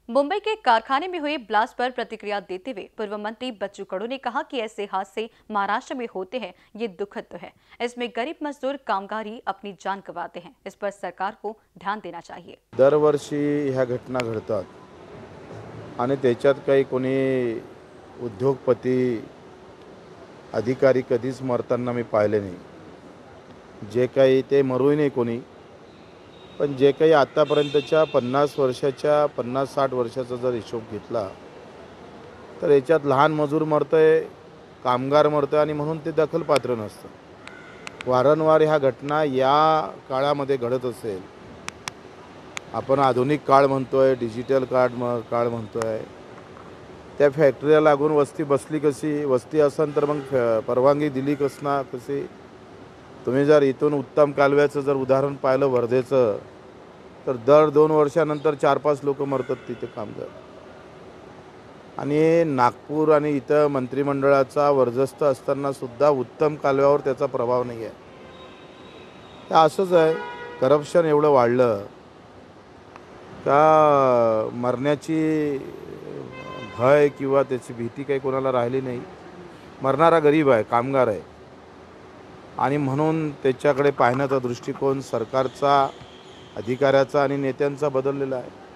मुंबई के कारखाने में हुए ब्लास्ट पर प्रतिक्रिया देते हुए पूर्व मंत्री बच्चू कडू ने कहा कि ऐसे हादसे महाराष्ट्र में होते हैं, ये दुखद तो है। इसमें गरीब मजदूर कामगार ही अपनी जान गंवाते हैं। इस पर सरकार को ध्यान देना चाहिए। दरवर्षी ह्या घटना घडतात आणि त्याच्यात काही कोणी उद्योगपती अधिकारी कधीच मरताना मी पाहिले नाही। जे काही ते मरूही नाही कोणी, पण जे काही आतापर्यंतच्या 50 वर्षाच्या 50-60 वर्षाचा जर हिशोब घेतला तर याच्यात लहान मजूर मरतोय, कामगार मरतोय आणि म्हणून ते दखलपात्र नसतं। वारंवार ह्या घटना या काळामध्ये घडत असेल, आपण आधुनिक काळ म्हणतोय, डिजिटल काळ म्हणतोय, त्या फॅक्टरीला लागून वस्ती बसली कशी, वस्ती असेल तर मग परवानगी दिली कशी। तुम्ही जर इथून उत्तम कालव्याचं जर उदाहरण पाहिलं वर्धेचं, तर दर 2 वर्षानंतर 4-5 लोक मरतात तिथे कामगार। आणि नागपूर आणि इथं मंत्रिमंडळाचा वर्चस्व असताना सुद्धा उत्तम कालव्यावर त्याचा प्रभाव नाही आहे। तर असंच आहे, करप्शन एवढं वाढलं का मरण्याची भय किंवा त्याची भीती काही कोणाला राहिली नाही। मरणारा गरीब आहे, कामगार आहे, आणि म्हणून त्याच्याकडे पाहण्याचा दृष्टिकोन सरकारचा, अधिकाऱ्याचा आणि नेत्यांचा बदललेला आहे।